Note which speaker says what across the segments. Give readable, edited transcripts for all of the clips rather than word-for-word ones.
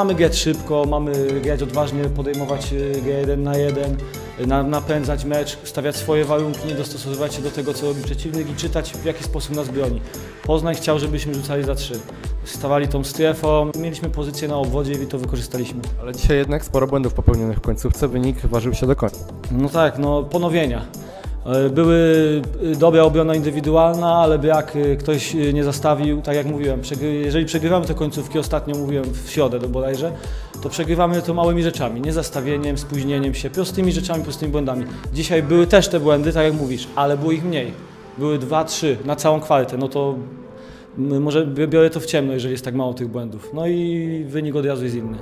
Speaker 1: mamy grać szybko, mamy grać odważnie, podejmować grę 1 na 1, napędzać mecz, stawiać swoje warunki, nie dostosowywać się do tego, co robi przeciwnik i czytać, w jaki sposób nas broni. Poznań chciał, żebyśmy rzucali za 3. Stawali tą strefą, mieliśmy pozycję na obwodzie i to wykorzystaliśmy.
Speaker 2: Ale dzisiaj jednak sporo błędów popełnionych w końcówce, wynik ważył się do końca.
Speaker 1: No tak, no ponowienia. Były dobra obrona indywidualna, ale jak ktoś nie zastawił, tak jak mówiłem, jeżeli przegrywamy te końcówki, ostatnio mówiłem w środę bodajże, to przegrywamy to małymi rzeczami, niezastawieniem, spóźnieniem się, prostymi rzeczami, prostymi błędami. Dzisiaj były też te błędy, tak jak mówisz, ale było ich mniej. Były 2-3 na całą kwartę, no to może biorę to w ciemno, jeżeli jest tak mało tych błędów. No i wynik od razu jest inny.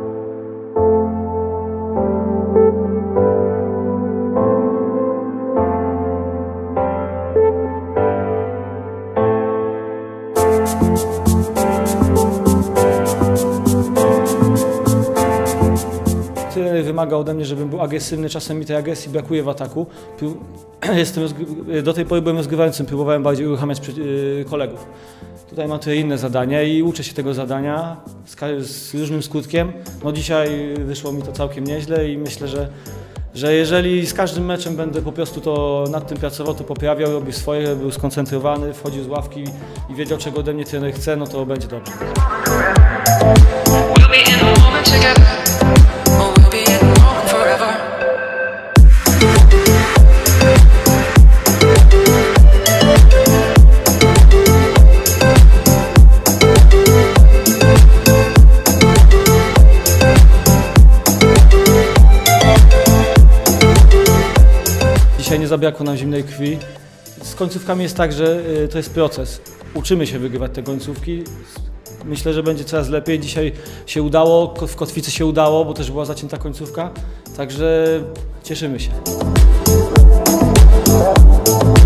Speaker 1: Trener wymaga ode mnie, żebym był agresywny, czasem mi tej agresji brakuje w ataku. Do tej pory byłem rozgrywającym, próbowałem bardziej uruchamiać kolegów. Tutaj mam trochę inne zadania i uczę się tego zadania z różnym skutkiem. No dzisiaj wyszło mi to całkiem nieźle i myślę, że jeżeli z każdym meczem będę po prostu to nad tym pracował, to poprawiał, robił swoje, był skoncentrowany, wchodził z ławki i wiedział, czego ode mnie trener chce, no to będzie dobrze. Dzisiaj nie zabrakło nam zimnej krwi. Z końcówkami jest tak, że to jest proces. Uczymy się wygrywać te końcówki. Myślę, że będzie coraz lepiej. Dzisiaj się udało, w Kotwicy się udało, bo też była zacięta końcówka. Także cieszymy się.